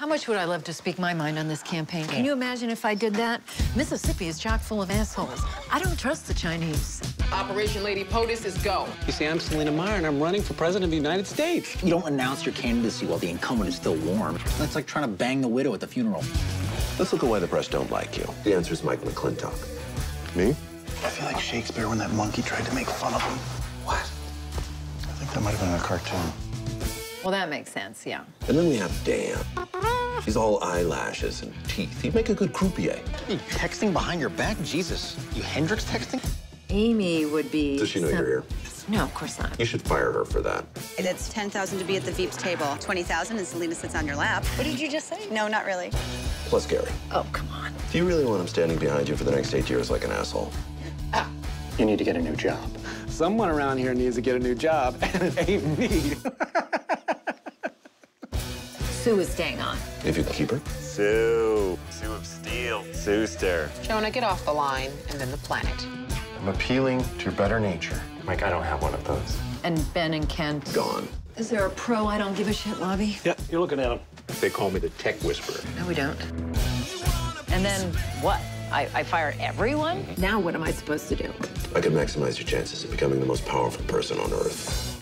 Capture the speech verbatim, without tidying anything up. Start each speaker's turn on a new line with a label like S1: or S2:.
S1: How much would I love to speak my mind on this campaign? Can you imagine if I did that? Mississippi is chock full of assholes. I don't trust the Chinese.
S2: Operation Lady POTUS is go.
S3: You see, I'm Selena Meyer, and I'm running for president of the United States.
S4: You don't announce your candidacy while the incumbent is still warm. That's like trying to bang the widow at the funeral.
S5: Let's look at why the press don't like you. The answer is Mike McClintock. Me?
S6: I feel like Shakespeare when that monkey tried to make fun of him.
S5: What?
S6: I think that might have been in a cartoon.
S1: Well, that makes sense, yeah.
S5: And then we have Dan. He's all eyelashes and teeth. He'd make a good croupier.
S4: Hey, texting behind your back? Jesus. You Hendrix texting?
S1: Amy would be...
S5: Does she know
S1: some...
S5: you're here?
S1: No, of course not.
S5: You should fire her for that.
S7: It's ten thousand to be at the Veep's table, twenty thousand and Selena sits on your lap.
S1: What did you just say?
S7: No, not really.
S5: Plus Gary.
S1: Oh, come on.
S5: Do you really want him standing behind you for the next eight years like an asshole?
S4: Ah, you need to get a new job.
S3: Someone around here needs to get a new job, and it ain't me.
S1: Sue is staying on.
S5: If you can keep her.
S8: Sue. Sue of Steel. Sue-ster.
S2: Jonah, get off the line, and then the planet.
S6: I'm appealing to your better nature.
S8: Mike, I don't have one of those.
S1: And Ben and Kent.
S5: Gone.
S1: Is there a pro I don't give a shit lobby?
S3: Yeah, you're looking at him.
S5: They call me the tech whisperer.
S1: No, we don't. And then what? I, I fire everyone? Now what am I supposed to do?
S5: I could maximize your chances of becoming the most powerful person on Earth.